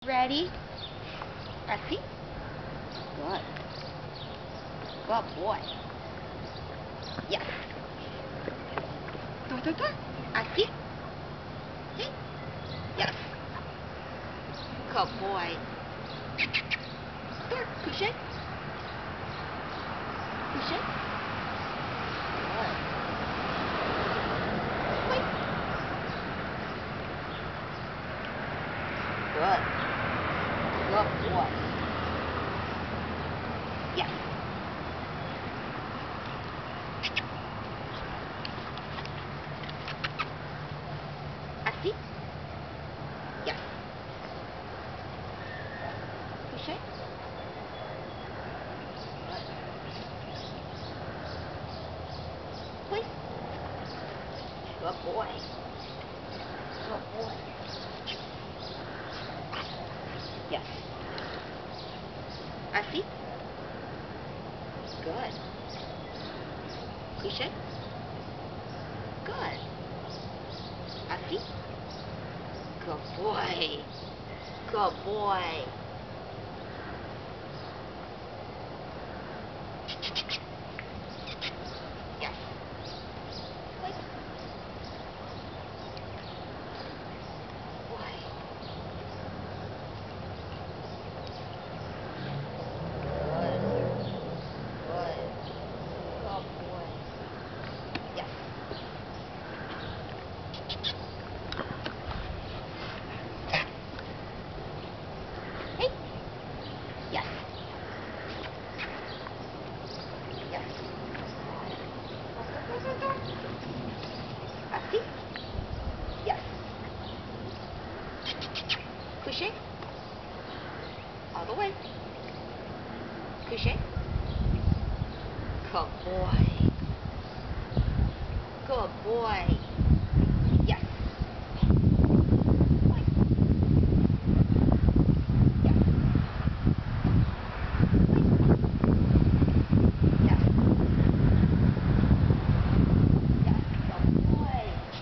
Ready? I see. Good. Good boy. Yes. Go. I see. See? Yes. Good boy. There, couche. Couche. Good. Wait. Good. Good boy. Yes. I see. Yes. Couche. Please. Good boy. Good boy. Yes. I see. Good. Couche. Good. I see. Good boy. Good boy. Yes. Wait. Boy. Good. Good. Good boy. Yes. Hey. Yes. Yes. I see. Yes. Couche. All the way. Couche. Good boy. Good boy. Yes. Yes. Yes. Yes. Good boy.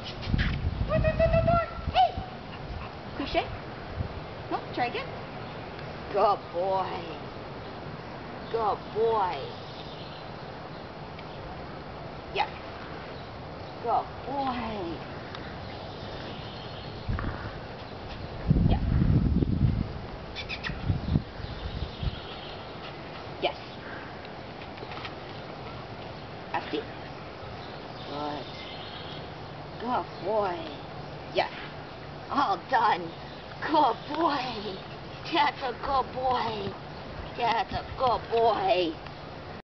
Door. Hey. Couche. No, try again. Good boy. Good boy. Yes. Good boy. Yes. Yes. I see. Good. Good boy. Yes. All done. Good boy. That's a good boy. That's a good boy.